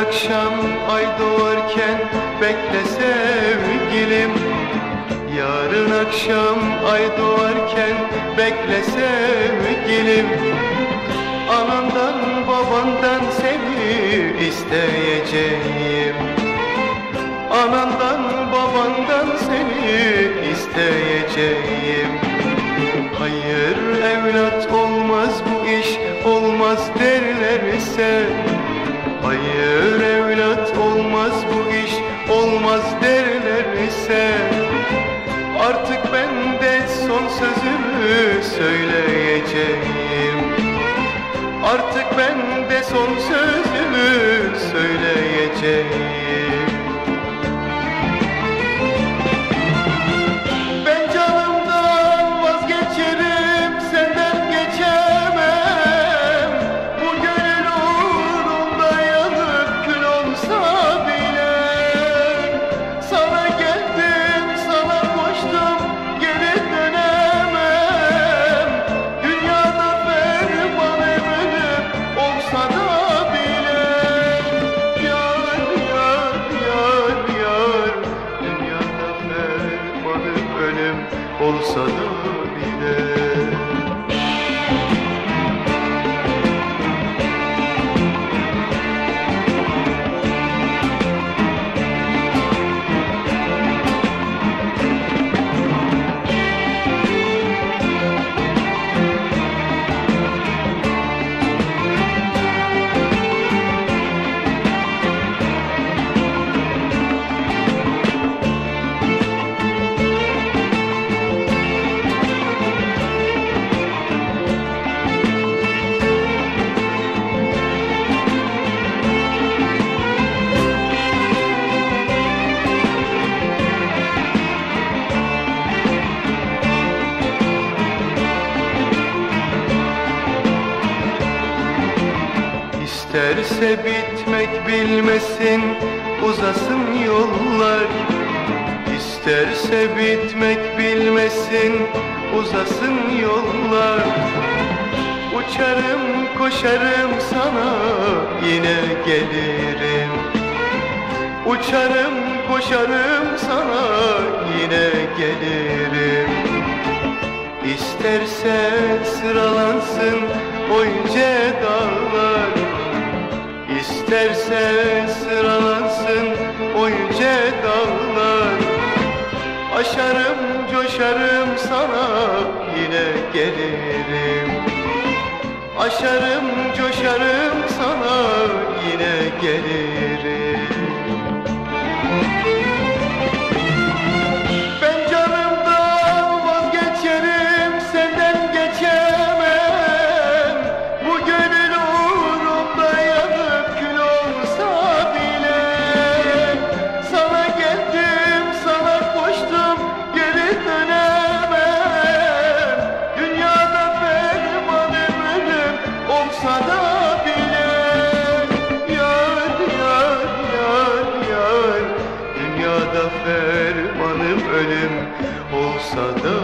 akşam ay doğarken bekle sevgilim. Yarın akşam ay doğarken bekle sevgilim. Anandan babandan seni isteyeceğim. Anandan babandan seni isteyeceğim. Hayır evlat olmaz bu iş, olmaz derlerse. Hayır evlat olmaz bu iş, olmaz derlerse. Artık ben de son sözümü söyleyeceğim. Artık ben de son sözümü söyleyeceğim. Ben canımdan vazgeçerim, senden geçemem. Bu gönül uğrunda yanıp kül olsa bile. Sana geldim, sana koştum, geri dönemem. Dünyada ferman ölüm olsa da bile. Yar, yar, yar, yar. Dünyada ferman ölüm olsa da bile. İsterse bitmek bilmesin, uzasın yollar. İsterse bitmek bilmesin, uzasın yollar. Uçarım koşarım sana, yine gelirim. Uçarım koşarım sana, yine gelirim. İsterse sıralansın o ince dağlar. İsterse sıralansın o yüce dağlar. Aşarım coşarım sana, yine gelirim. Aşarım coşarım sana, yine gelirim. Ben canımdan vazgeçerim, senden geçemem. Bu gönül uğrunda yanıp kül olsa bile. Sana geldim, sana koştum, geri dönemem. Dünyada fermanım ölüm olsa da bile. Yar, yar, yar, yar. Dünyada fermanım ölüm olsa da